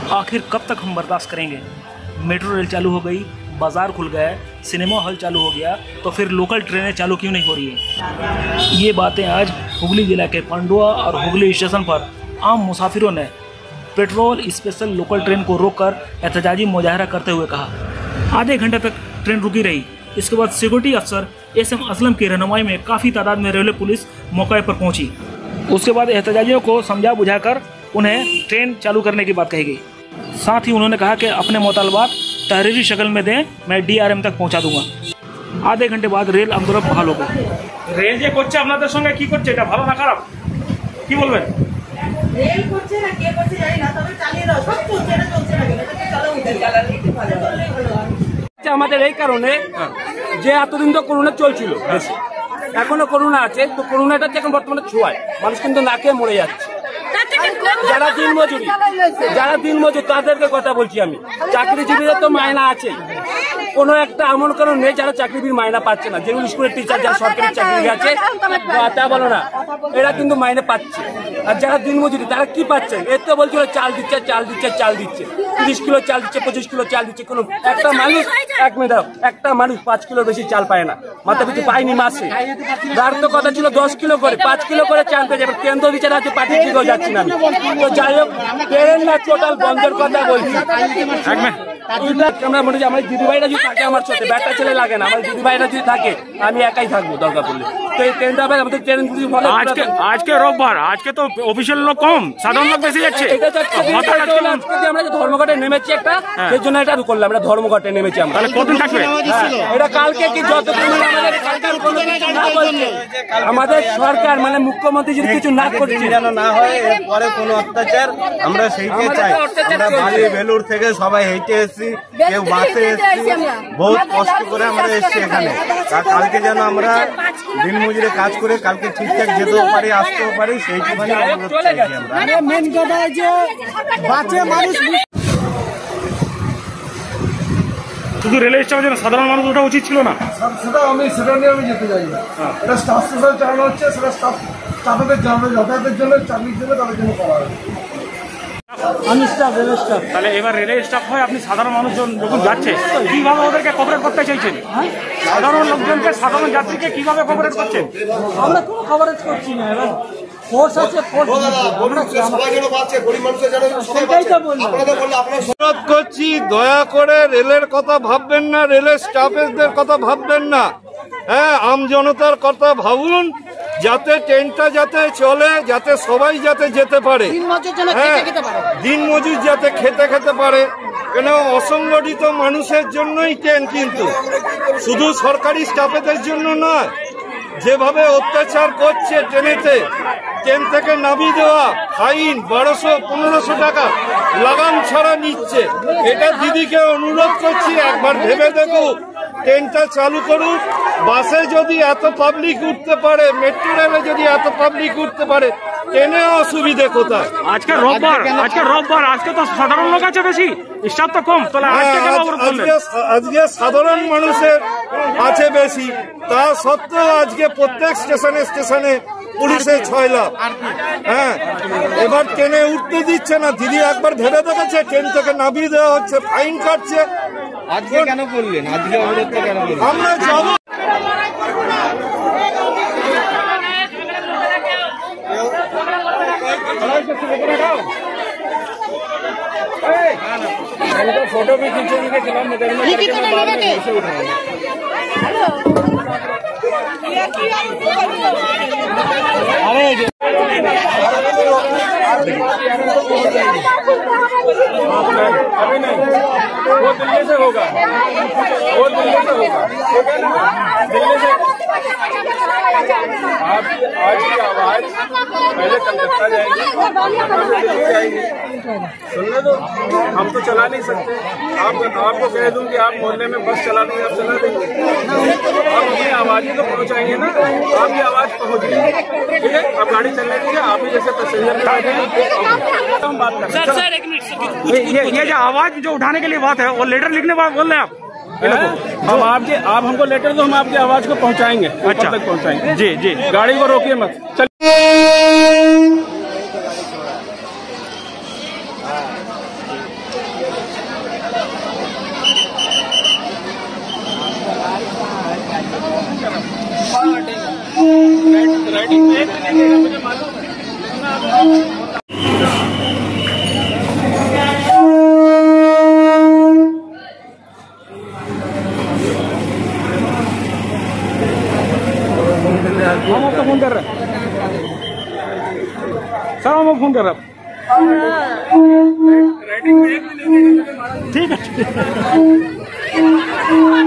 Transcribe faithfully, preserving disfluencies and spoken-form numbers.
आखिर कब तक हम बर्दाश्त करेंगे? मेट्रो रेल चालू हो गई, बाजार खुल गया, सिनेमा हॉल चालू हो गया, तो फिर लोकल ट्रेनें चालू क्यों नहीं हो रही है? ये बातें आज हुगली जिला के पांडुआ और हुगली स्टेशन पर आम मुसाफिरों ने पेट्रोल स्पेशल लोकल ट्रेन को रोककर एहतजाजी मुजाहरा करते हुए कहा। आधे घंटे तक ट्रेन रुकी रही। इसके बाद सिक्योरिटी अफसर एस एम असलम की रहनुमाई में काफ़ी तादाद में रेलवे पुलिस मौके पर पहुंची। उसके बाद एहतजाजियों को समझा बुझाकर उन्हें ट्रेन चालू करने की बात कही गई। साथ ही उन्होंने कहा कि अपने मुतालबात तहरीरी शक्ल में दें, मैं डी आर एम तक पहुंचा दूंगा। आधे घंटे बाद रेल आंदोलन बहाल हो गया। रेल যে করছে আপনাদের সঙ্গে কি করছে, এটা ভালো না খারাপ কি বলবেন? রেল করছে না কে করছে জানি না, তবে চালিয়ে দাও, সব চলছে, এটা চলছে না কেন, এটা চালাও, এটা চালালে একটু ভালো হয়। আমাদের এই কারণে যে এতদিন তো করোনা চলছিল, এখনো করোনা আছে, তো করোনাটা এখন বর্তমানে ছোঁয়ায় মানুষ কিন্তু না খেয়ে মরে যাচ্ছে। যারা দিন মজুরি যারা দিন মজুর তাদেরকে কথা বলছি আমি। চাকরিজীবীদের তো মায়না আছে, কোনো একটা এমন কারণ নেই যারা চাকরিজীবীর মায়না পাচ্ছে না। যেগুলো স্কুলের টিচার, যারা সরকারি চাকরি আছে তা বলো না, এরা কিন্তু মাইনে পাচ্ছে। আর যারা দিন মজুরি তারা কি পাচ্ছে? এর তো বলছিল চাল দিচ্ছে চাল দিচ্ছে চাল দিচ্ছে তিরিশ কিলো চাল দিচ্ছে, পঁচিশ কিলো চাল দিচ্ছে। কোনো একটা মানুষ এক মিনিট একটা মানুষ পাঁচ কিলোর বেশি চাল পায় না, মাথা পিছু পায়নি মাসে। তার তো কথা ছিল দশ কিলো করে, পাঁচ কিলো করে চাল পেয়ে যাবে। কেন্দ্র বিচার আছে, পাঠিয়ে দিকেও যাচ্ছি না আমি। তো যাই হোক, ট্রেন না টোটাল বন্ধের কথা বলছি। আমরা মনে হয় আমার দিদি ভাইরা যদি থাকে আমার সাথে, ব্যাটা ছেলে লাগে না, আমার দিদি ভাইরা যদি থাকে আমি একাই থাকবো দরকার পড়লে। তো এই ট্রেনটা আমাদের ট্রেন আজকে আজকে রোববার, আজকে তো অফিসিয়াল লোক কম, সাধারণ লোক বেশি যাচ্ছে। আমরা ধর্মঘটে নেমেছি একটা, সেই জন্য এটা করলাম, আমরা ধর্মঘটে নেমেছি। আমরা তাহলে কতদিন থাকবে এটা? কালকে কি যতদিন আমাদের সরকার মানে মুখ্যমন্ত্রী যদি কিছু না করছে, যেন না হয় এরপরে কোনো অত্যাচার, আমরা সেইটাই চাই। আমরা বালি বেলুর থেকে সবাই হেঁটে এসেছি, কেউ বাসে এসেছি, বহুত কষ্ট করে আমরা এসেছি এখানে। কালকে যেন আমরা দিন মজুরে কাজ করে কালকে ঠিকঠাক যেতেও পারি, আসতেও পারি, সেইটুখানি অনুরোধ চাইছি আমরা। মেন কথা যে বাঁচে মানুষ, শুধু রেল স্টেশনের সাধারণ মানুষ ওটা উচিত ছিল না। সেটা আমি সেটা নিয়ে আমি যেতে চাই না। এটা স্টাফ স্টেশন চালানো হচ্ছে, সেটা স্টাফ স্টাফেদের জন্য, যাতায়াতের জন্য, চাকরির জন্য, তাদের জন্য করা হয়। আমি স্টাফ, রেল স্টাফ। তাহলে এবার রেলের স্টাফ হয়, আপনি সাধারণ মানুষজন যখন যাচ্ছে কিভাবে ওদেরকে কভারেট করতে চাইছেন? সাধারণ লোকজনকে, সাধারণ যাত্রীকে কিভাবে কভারেট করছেন? আমরা কোনো কভারেজ করছি না। এবার ফোর্স আছে, ফোর্স করছি। দয়া করে রেলের কথা ভাববেন না, রেলের স্টাফেদের কথা ভাববেন না। হ্যাঁ, আম জনতার কথা ভাবুন, যাতে ট্রেনটা যাতে চলে, যাতে সবাই যাতে যেতে পারে। হ্যাঁ, দিন মজুর যাতে খেতে খেতে পারে। কেন অসংগঠিত মানুষের জন্যই ট্রেন, কিন্তু শুধু সরকারি স্টাফেদের জন্য নয়। যেভাবে অত্যাচার করছে ট্রেনেতে, ট্রেন থেকে নামিয়ে দেওয়া, ফাইন বারোশো পনেরোশো টাকা লাগাম ছাড়া নিচ্ছে। এটা দিদিকে অনুরোধ করছি, একবার ভেবে দেখুন, ট্রেনটা চালু করুন। বাসে যদি এত পাবলিক উঠতে পারে, মেট্রো রেলে যদি এত পাবলিক উঠতে পারে, ট্রেনে অসুবিধে কোথায়? আজকে রোববার, আজকে রোববার, আজকে তো সাধারণ লোক আছে বেশি, স্টাফ তো কম। তাহলে আজকে সাধারণ মানুষের আছে বেশি, তা সত্ত্বেও আজকে প্রত্যেক স্টেশনে স্টেশনে পুলিশের ছয় লাখ। হ্যাঁ, এবার ট্রেনে উঠতে দিচ্ছে না। দিদি একবার ভেবে দেখেছে, ট্রেন থেকে নামিয়ে দেওয়া হচ্ছে, ফাইন কাটছে। আজকে কেন করলেন? আজকে অবরোধটা কেন করলেন? আমরা যাব फोटो भी खींचेंगे के खिलाफ अरे अभी नहीं, वो दिल्ली से होगा, वो दिल्ली से होगा, दिल्ली से। आप आज की आवाज पहले कलकत्ता जाएगी, जाएगी। सुनने दो, हम तो चला नहीं सकते। आप आपको कह दूं कि आप मोहल्ले में बस चला देंगे, आप चला देंगे। आप अपनी आवाज ही तो पहुंचाएंगे ना, आपकी आवाज पहुंच गई, ठीक है? आप गाड़ी चलने दीजिए, आप ही जैसे पैसेंजर हम बात करें। सर सर एक मिनट, ये ये जो आवाज जो उठाने के लिए बात है, वो लेटर लिखने बात बोल रहे हैं आप? हम आपके आप हमको लेटर दो, हम आपकी आवाज को पहुंचाएंगे। अच्छा, तक पहुंचाएंगे। जी जी, गाड़ी को रोकिए मत, चलिए। राइटिंग में एक लगेगा मुझे मालूम है। हम आपको फोन कर रहे हैं सर, हम आपको फोन कर रहे हैं। राइटिंग में एक लगेगा मुझे मालूम है। ठीक है।